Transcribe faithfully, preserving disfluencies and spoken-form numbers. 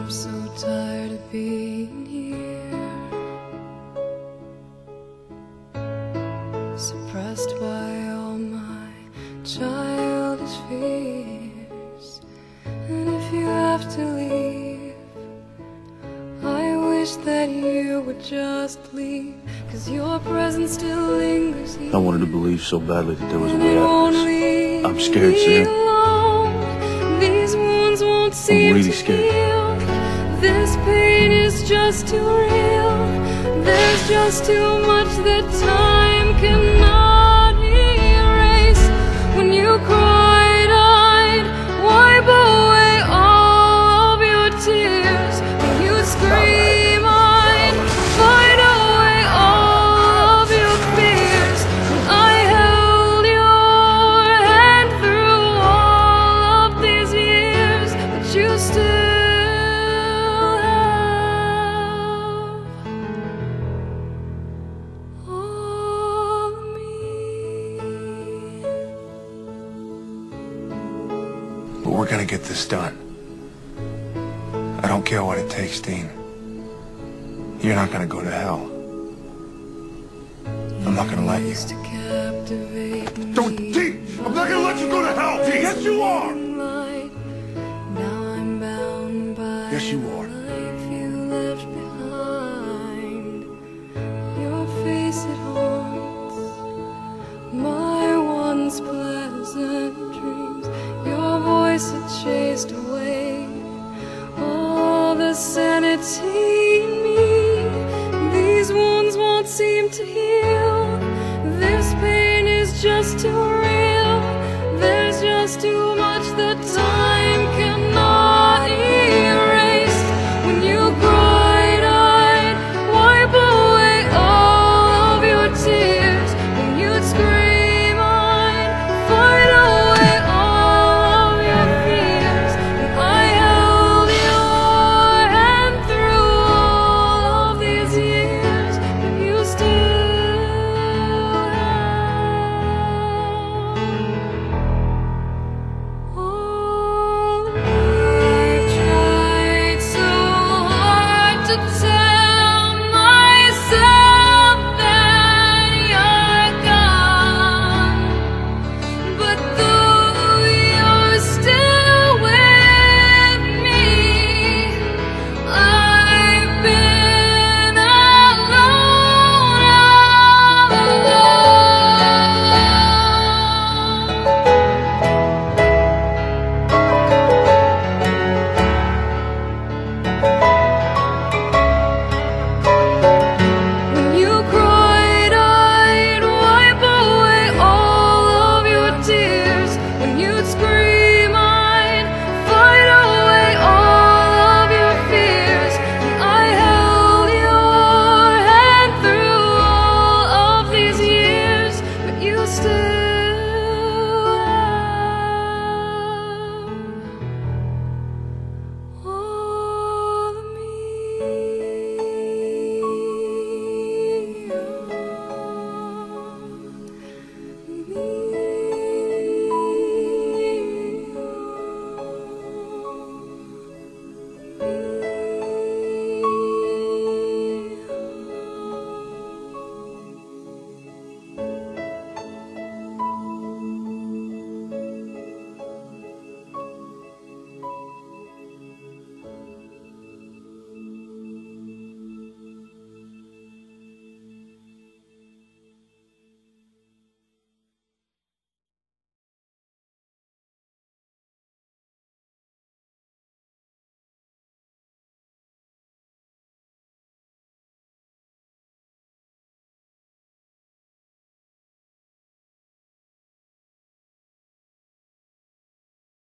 I'm so tired of being here, suppressed by all my childish fears. And if you have to leave, I wish that you would just leave, 'cause your presence still lingers here. I wanted to believe so badly that there was a way out of this. I'm scared, Sam. These wounds won't seem I'm really to scared. heal. This pain is just too real. There's just too much that time cannot erase. When you cried, I'd wipe away all of your tears. When you scream, I'd fight away all of your fears. When I held your hand through all of these years, but you still But we're gonna get this done. I don't care what it takes, Dean. You're not gonna go to hell. I'm not gonna let you. Don't, Dean! I'm not gonna let you go to hell, Dean! Yes, you are! Now I'm bound by Yes, you are. the life you left behind. Your face, it haunts my once pleasant dreams. Your voice, it chased away all the sanity in me. These wounds won't seem to heal. This pain is just too